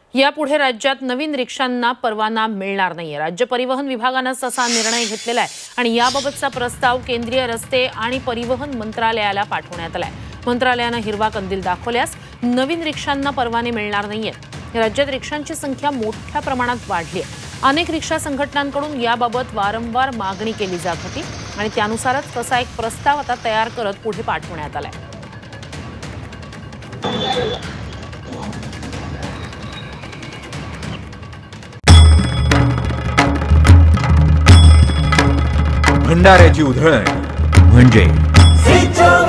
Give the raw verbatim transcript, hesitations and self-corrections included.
यापुढे राज्यात नवीन रिक्षांना परवाना मिळणार नाहीये। राज्य परिवहन विभागाने असा निर्णय घेतलेला आहे आणि याबाबतचा प्रस्ताव केंद्रीय रस्ते आणि परिवहन मंत्रालयाला पाठवण्यात आलाय। मंत्रालयाने हिरवा कंदील दाखवल्यास नवीन रिक्षांना परवाने मिळणार नाहीयेत। राज्यात रिक्षांची संख्या मोठ्या प्रमाणात वाढली आहे। अनेक रिक्षा संघटनांकडून याबाबत वारंवार मागणी केली जात होती आणि त्यानुसारच तसा एक प्रस्ताव आता तयार करत पुढे पाठवण्यात आलाय। भंडाऱ्याची उधळण म्हणजे